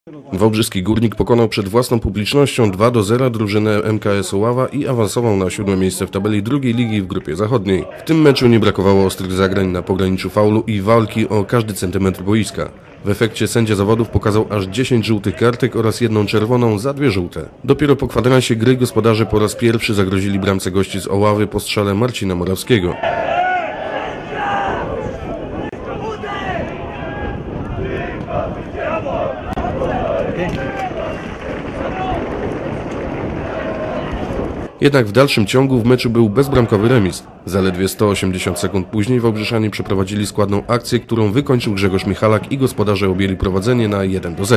Wałbrzyski Górnik pokonał przed własną publicznością 2-0 drużynę MKS Oława i awansował na 7. miejsce w tabeli drugiej ligi w grupie zachodniej. W tym meczu nie brakowało ostrych zagrań na pograniczu faulu i walki o każdy centymetr boiska. W efekcie sędzia zawodów pokazał aż 10 żółtych kartek oraz 1 czerwoną za 2 żółte. Dopiero po kwadransie gry gospodarze po raz pierwszy zagrozili bramce gości z Oławy po strzale Marcina Morawskiego. Jednak w dalszym ciągu w meczu był bezbramkowy remis. Zaledwie 180 sekund później Wałbrzyszanie przeprowadzili składną akcję, którą wykończył Grzegorz Michalak i gospodarze objęli prowadzenie na 1-0.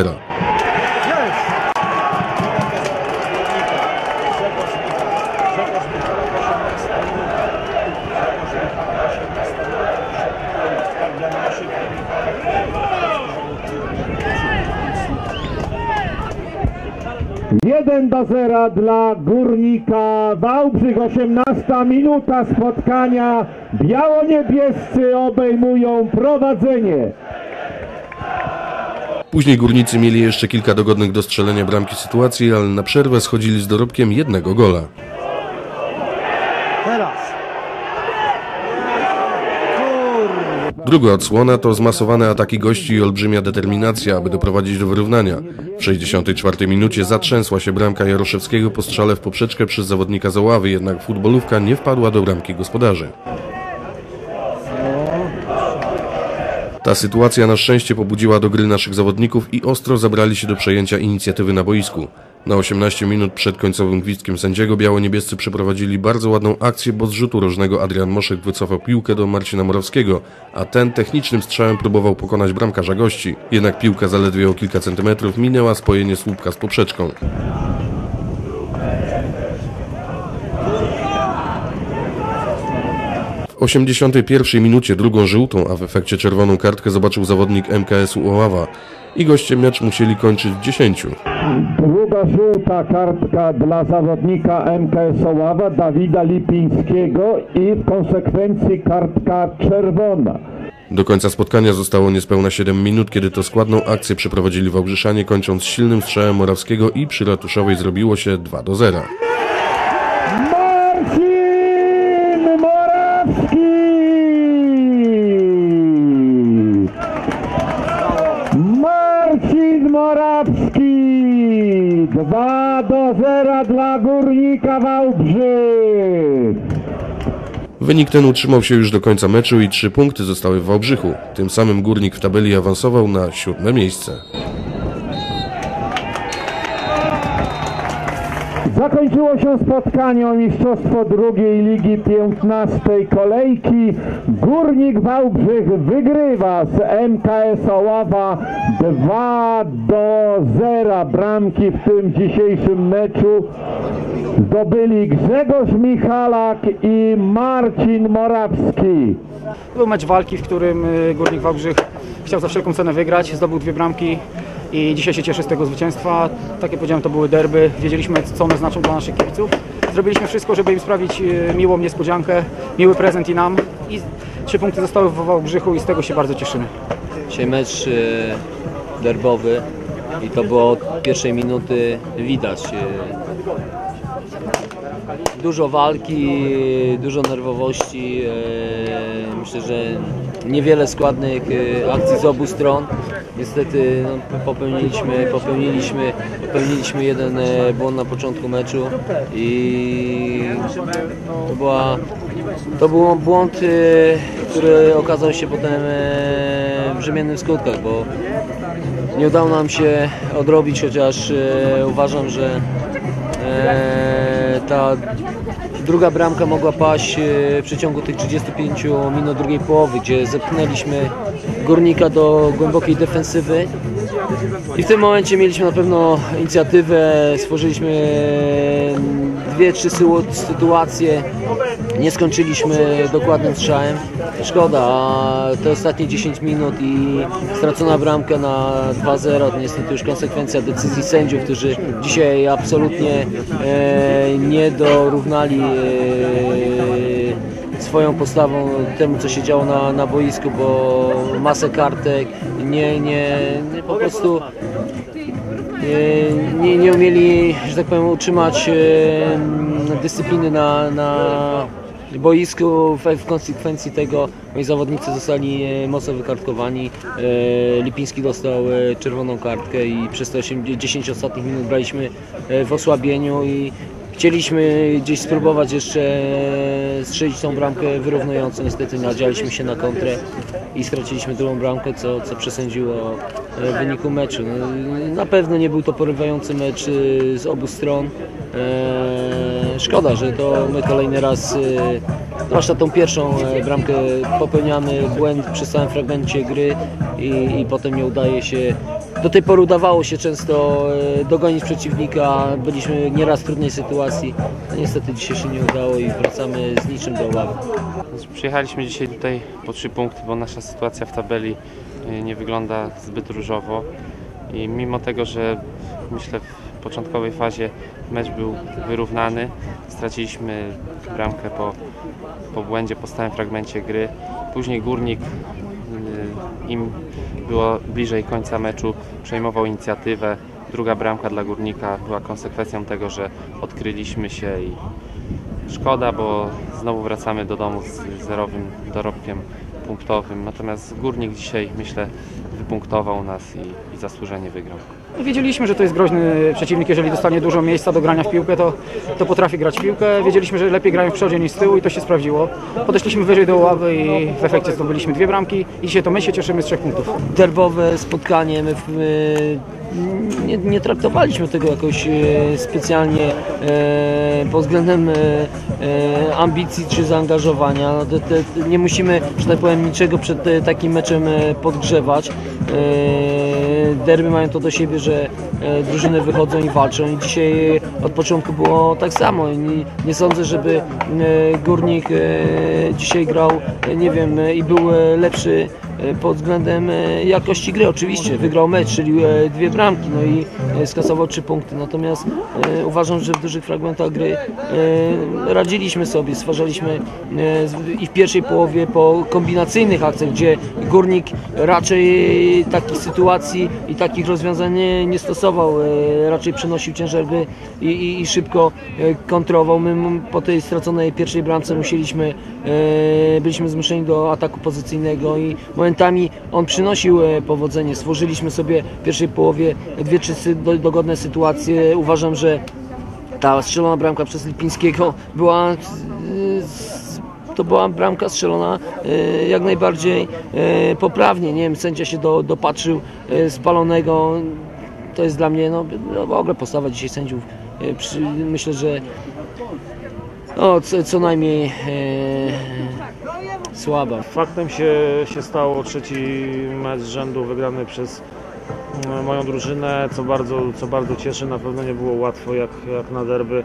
Jeden do 0 dla Górnika Wałbrzych, 18 minuta spotkania. Biało-niebiescy obejmują prowadzenie. Później górnicy mieli jeszcze kilka dogodnych do strzelenia bramki sytuacji, ale na przerwę schodzili z dorobkiem 1 gola. Druga odsłona to zmasowane ataki gości i olbrzymia determinacja, aby doprowadzić do wyrównania. W 64 minucie zatrzęsła się bramka Jaroszewskiego po strzale w poprzeczkę przez zawodnika z Oławy, jednak futbolówka nie wpadła do bramki gospodarzy. Ta sytuacja na szczęście pobudziła do gry naszych zawodników i ostro zabrali się do przejęcia inicjatywy na boisku. Na 18 minut przed końcowym gwizdkiem sędziego biało-niebiescy przeprowadzili bardzo ładną akcję, bo z rzutu rożnego Adrian Moszek wycofał piłkę do Marcina Morawskiego, a ten technicznym strzałem próbował pokonać bramkarza gości. Jednak piłka zaledwie o kilka centymetrów minęła spojenie słupka z poprzeczką. W 81 minucie drugą żółtą, a w efekcie czerwoną kartkę zobaczył zawodnik MKS-u Oława i goście mecz musieli kończyć w 10. Druga żółta kartka dla zawodnika MKS Oława Dawida Lipińskiego i w konsekwencji kartka czerwona. Do końca spotkania zostało niespełna 7 minut, kiedy to składną akcję przeprowadzili Wałbrzyszanie, kończąc silnym strzałem Morawskiego i przy ratuszowej zrobiło się 2-0. Marcin Morawski! 2-0 dla Górnika Wałbrzych. Wynik ten utrzymał się już do końca meczu i 3 punkty zostały w Wałbrzychu. Tym samym Górnik w tabeli awansował na 7. miejsce. Zakończyło się spotkanie o mistrzostwo drugiej ligi 15. kolejki. Górnik Wałbrzych wygrywa z MKS Oława 2-0. Bramki w tym dzisiejszym meczu zdobyli Grzegorz Michalak i Marcin Morawski. Był mecz walki, w którym Górnik Wałbrzych chciał za wszelką cenę wygrać, zdobył 2 bramki. I dzisiaj się cieszę z tego zwycięstwa. Tak jak powiedziałem, to były derby. Wiedzieliśmy, co one znaczą dla naszych kibiców. Zrobiliśmy wszystko, żeby im sprawić miłą niespodziankę, miły prezent i nam. I 3 punkty zostały w Wałbrzychu i z tego się bardzo cieszymy. Dzisiaj mecz derbowy i to było od pierwszej minuty widać. Dużo walki, dużo nerwowości. Myślę, że niewiele składnych akcji z obu stron. Niestety popełniliśmy jeden błąd na początku meczu i to był błąd, który okazał się potem brzemiennym w skutkach, bo nie udało nam się odrobić, chociaż uważam, że ta druga bramka mogła paść w przeciągu tych 35 minut drugiej połowy, gdzie zepchnęliśmy Górnika do głębokiej defensywy i w tym momencie mieliśmy na pewno inicjatywę, stworzyliśmy 2-3 sytuacje, nie skończyliśmy dokładnym strzałem. Szkoda, a te ostatnie 10 minut i stracona bramka na 2-0 to niestety już konsekwencja decyzji sędziów, którzy dzisiaj absolutnie nie dorównali swoją postawą temu, co się działo na boisku, bo masę kartek, po prostu nie umieli, że tak powiem, utrzymać dyscypliny na boisku. W konsekwencji tego moi zawodnicy zostali mocno wykartkowani. Lipiński dostał czerwoną kartkę i przez te 10 ostatnich minut braliśmy w osłabieniu i chcieliśmy gdzieś spróbować jeszcze strzelić tą bramkę wyrównującą. Niestety nadzialiśmy się na kontrę i straciliśmy drugą bramkę, co przesądziło o wyniku meczu. Na pewno nie był to porywający mecz z obu stron. Szkoda, że to my kolejny raz, zwłaszcza tą pierwszą bramkę, popełniamy błęd przy całym fragmencie gry i potem nie udaje się. Do tej pory udawało się często dogonić przeciwnika, byliśmy nieraz w trudnej sytuacji. Niestety dzisiaj się nie udało i wracamy z niczym do ławy. Przyjechaliśmy dzisiaj tutaj po 3 punkty, bo nasza sytuacja w tabeli nie wygląda zbyt różowo i mimo tego, że myślę w początkowej fazie mecz był wyrównany, straciliśmy bramkę po błędzie, po stałym fragmencie gry. Później Górnik, im było bliżej końca meczu, przejmował inicjatywę. Druga bramka dla Górnika była konsekwencją tego, że odkryliśmy się i szkoda, bo znowu wracamy do domu z zerowym dorobkiem punktowym. Natomiast Górnik dzisiaj, myślę, wypunktował nas i zasłużenie wygrał. Wiedzieliśmy, że to jest groźny przeciwnik, jeżeli dostanie dużo miejsca do grania w piłkę, to potrafi grać w piłkę. Wiedzieliśmy, że lepiej grają w przodzie niż z tyłu i to się sprawdziło. Podeszliśmy wyżej do ławy i w efekcie zdobyliśmy 2 bramki i dzisiaj to my się cieszymy z 3 punktów. Derbowe spotkanie, my nie traktowaliśmy tego jakoś specjalnie pod względem ambicji czy zaangażowania. Nie musimy, że tak powiem, niczego przed takim meczem podgrzewać. Derby mają to do siebie, że drużyny wychodzą i walczą i dzisiaj od początku było tak samo. Nie sądzę, żeby Górnik dzisiaj grał, nie wiem, i był lepszy pod względem jakości gry. Oczywiście wygrał mecz, czyli 2 bramki, no i skasował 3 punkty. Natomiast uważam, że w dużych fragmentach gry radziliśmy sobie, stwarzaliśmy i w pierwszej połowie po kombinacyjnych akcjach, gdzie Górnik raczej takich sytuacji i takich rozwiązań nie stosował, raczej przenosił ciężar gry i szybko kontrował. My po tej straconej pierwszej bramce byliśmy zmuszeni do ataku pozycyjnego i momentami on przynosił powodzenie. Stworzyliśmy sobie w pierwszej połowie 2-3 dogodne sytuacje. Uważam, że ta strzelona bramka przez Lipińskiego to była bramka strzelona jak najbardziej poprawnie. Nie wiem, sędzia się dopatrzył spalonego. To jest dla mnie w ogóle postawa dzisiaj sędziów. Myślę, że co najmniej słaba. Faktem się stało 3. mecz z rzędu wygrany przez moją drużynę, co bardzo cieszy. Na pewno nie było łatwo jak na derby.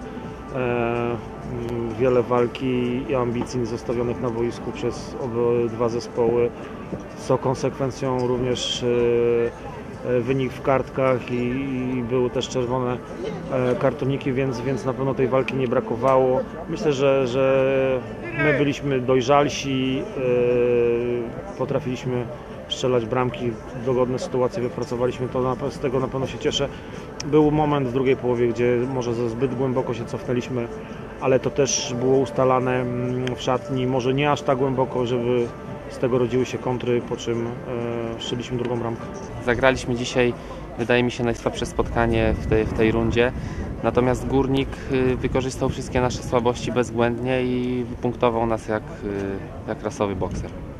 Wiele walki i ambicji zostawionych na boisku przez obydwa zespoły, co konsekwencją również wynik w kartkach i były też czerwone kartoniki, więc na pewno tej walki nie brakowało. Myślę, że my byliśmy dojrzalsi, potrafiliśmy strzelać bramki, dogodne sytuacje wypracowaliśmy, z tego na pewno się cieszę. Był moment w drugiej połowie, gdzie może za zbyt głęboko się cofnęliśmy, ale to też było ustalane w szatni, może nie aż tak głęboko, żeby z tego rodziły się kontry, po czym strzeliliśmy drugą bramkę. Zagraliśmy dzisiaj, wydaje mi się, najsłabsze spotkanie w tej rundzie. Natomiast Górnik wykorzystał wszystkie nasze słabości bezbłędnie i wypunktował nas jak rasowy bokser.